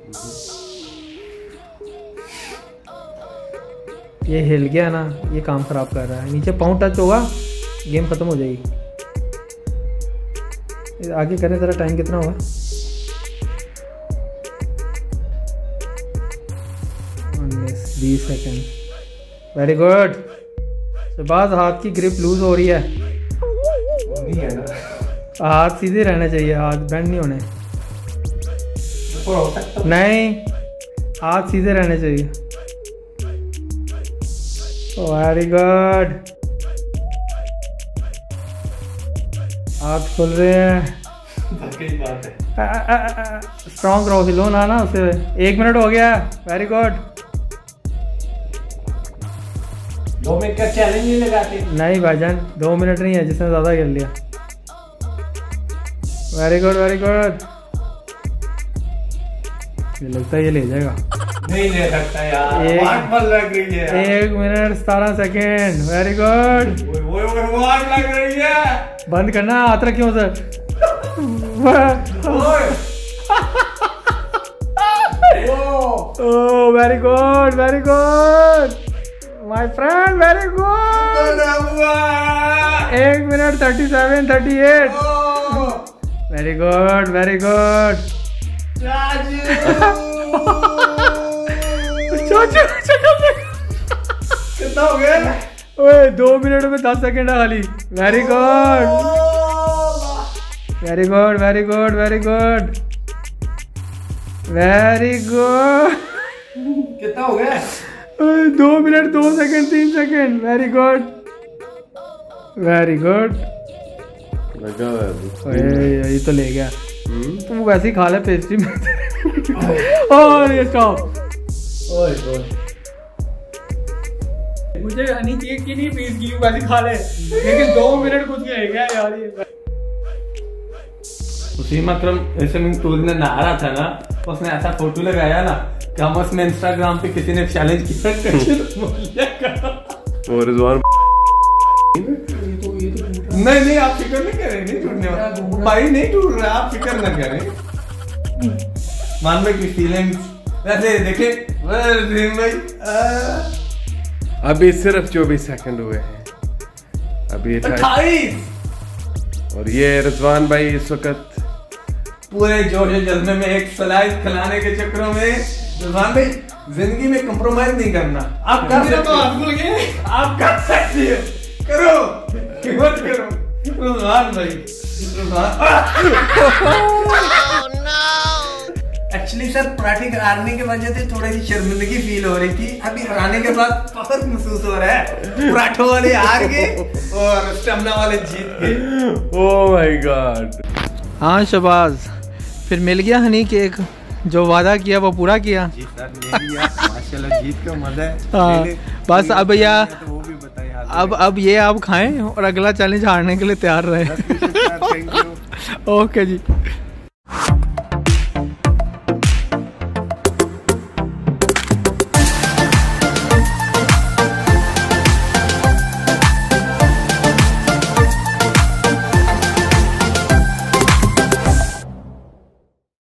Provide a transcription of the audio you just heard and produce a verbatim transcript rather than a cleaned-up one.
ये हिल गया ना, ये काम खराब कर रहा है। नीचे पाँव टच होगा गेम खत्म हो जाएगी। आगे करें जरा, टाइम कितना हुआ? उन्नीस बीस सेकेंड। Very good. शहबाज हाथ की ग्रिप लूज हो रही है। नहीं है ना, हाथ सीधे रहने चाहिए, हाथ बेंड नहीं होने। नहीं, हाथ सीधे रहने चाहिए। Very good. हाथ खुल रहे हैं। स्ट्रॉन्ग रहो, हिलो ना ना उसे। एक मिनट हो गया। Very good. दो मिनट का चैलेंज नहीं लगाते? नहीं भाईजान, दो मिनट नहीं है, जिसने ज्यादा खेल लिया। Very good very good. ये लगता है ये ले जाएगा। नहीं ले सकता यार, एक, वाट मत लग रही है। एक मिनट सतारह सेकेंड। Very good. वो वो वाट लग रही है। बंद करना, हाथ रखियो sir. Oh very good very good my friend, very good. एक minute thirty seven thirty eight. Very good very good. कितना हो गया? ओए दो मिनट में दस सेकेंड है खाली। Very good very good very good very good very good. कितना हो गया? दो मिनट दो सेकेंड तीन सेकेंड। Very good very good. ये तो ले गया। तुम वैसे ही खा ले पेस्ट्री में। और ये स्टॉप। मुझे हनी केक की नहीं पीस की, वैसे खा ले, लेकिन दो मिनट कुछ नहीं गया यार। ये उसी मतलब ऐसे में टूर में नहा रहा था ना, उसने ऐसा फोटो लगाया ना कि हम उसमें इंस्टाग्राम पे किसी ने चैलेंज किया। और रिजवान नहीं नहीं आप फिक्र नहीं करें, नहीं टूटने वाला भाई, नहीं टूट रहा, आप फिक्र ना करें। मान में की फीलिंग्स वैसे देखे भाई। अभी सिर्फ चौबीस सेकंड हुए हैं, अभी अट्ठाईस। और ये रिजवान भाई इस वक्त पूरे जोश जज्बे में एक सलाइड खिलाने के चक्करों में। रिजवान भाई जिंदगी में कंप्रोमाइज नहीं करना। आप कर सकते हो, आप कर सकते हो, करो मत करो रिजवान भाई। एक्चुअली सर पराठे हारने के वजह से थोड़ी सी शर्मिंदगी फील हो रही थी। अभी हराने के बाद फख्र महसूस हो रहा है। पराठों वाले हार गए और स्टेमिना वाले जीत गए। Oh my God. हाँ शहबाज, फिर मिल गया हनी केक, जो वादा किया वो पूरा किया। जी सर ले लिया, माशाल्लाह जीत का मजा है। हाँ बस अब या तो वो भी बताइए। अब अब ये आप खाएं और अगला चैलेंज हारने के लिए तैयार रहे। ओके जी।